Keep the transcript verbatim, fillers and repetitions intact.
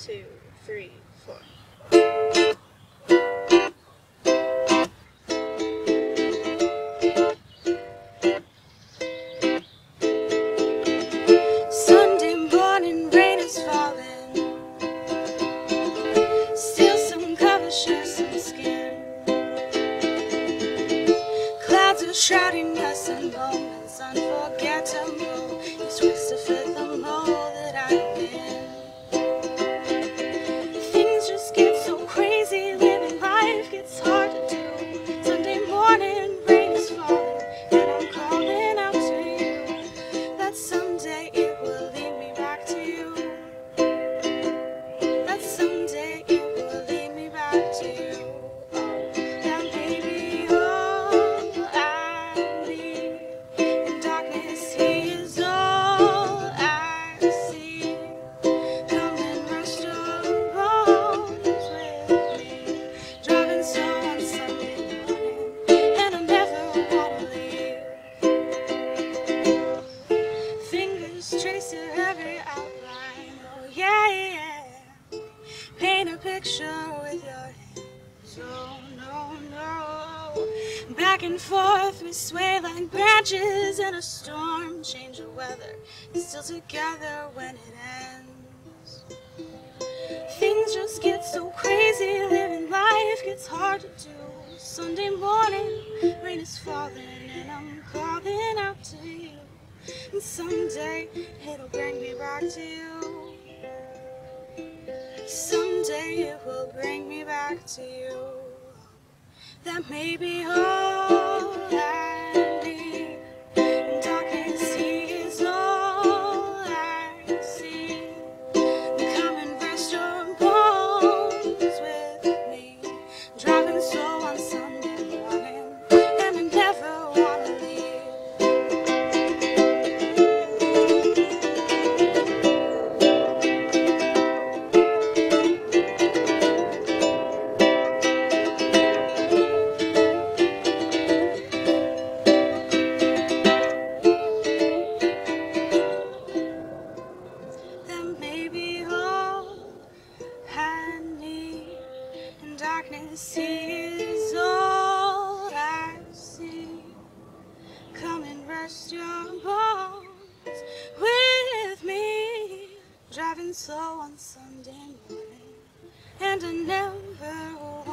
two, three, four. Sunday morning, rain is falling. Steal some cover, share some skin. Clouds are shrouding us in moments unforgettable. It's ways to fit the mold that I've been. Things just get so crazy, living life gets hard to do. Sunday morning, rain is falling, and I'm calling out to you that someday it will lead me back to you. That someday it will lead me back to you. That may be all I need. In darkness, He is all I see. Come and rest your bones with me. Driving slow on Sunday morning, and I never wanna leave. Fingers trace your every outline. Oh yeah, yeah. Paint a picture with your hands. Oh no, no. Back and forth we sway like branches in a storm. Change of weather, still together when it ends. Things just get so crazy, living life gets hard to do. Sunday morning, rain is falling, and I'm calling out to you. And someday it'll bring me back to you. Someday it will bring me back to you. That may be all I need. In darkness, He is all I see. Come and rest your bones with me. Driving slow on Sunday morning, and I never wanna leave. That may be all I need. In darkness, He is all I see. Come and rest your bones with me. Driving slow on Sunday morning, and I never